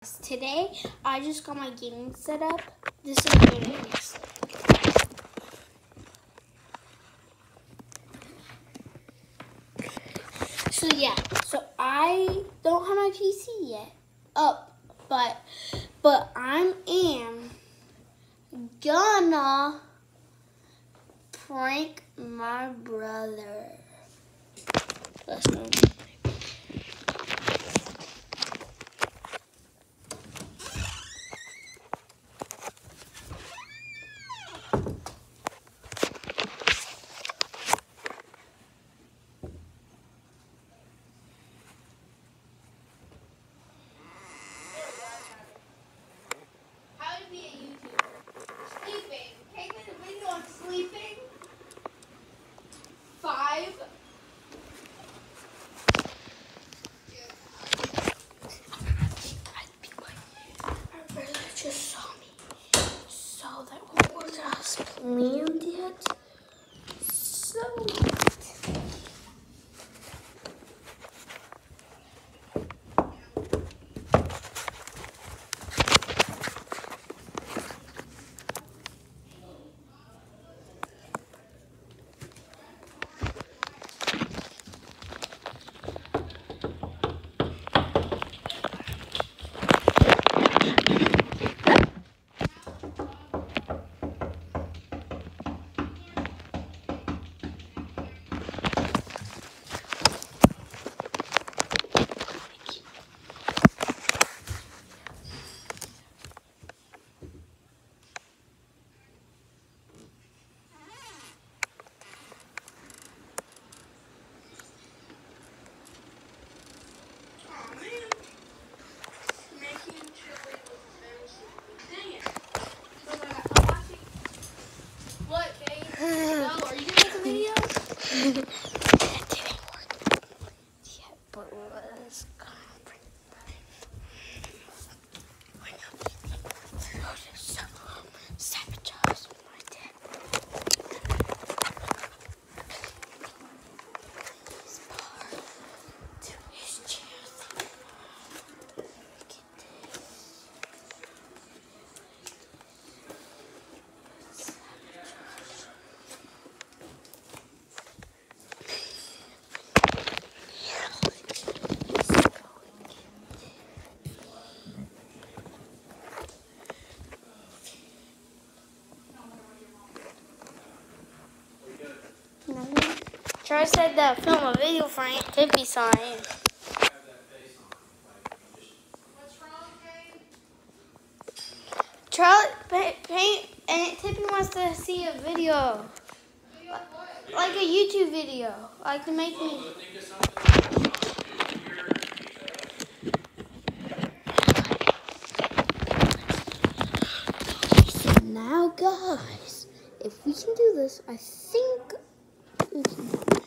Today, I just got my gaming set up. This is what it is. So yeah, so I don't have my PC yet up, but I am gonna prank my brother. Let's go. How to be a YouTuber? Sleeping. Take me the video on sleeping. 5. My brother just saw me. So that what was us planned yet? So what, Kate? No, are you gonna make a video? That didn't work yet, but let's go. Sabotage my dad. He's part to his chest. Charlie said to film a video for Aunt Tippy sign. What's wrong, Kate? Charlie, Aunt Tippy wants to see a video. Like a YouTube video. Like to make me. So now, guys, if we can do this, I think we can.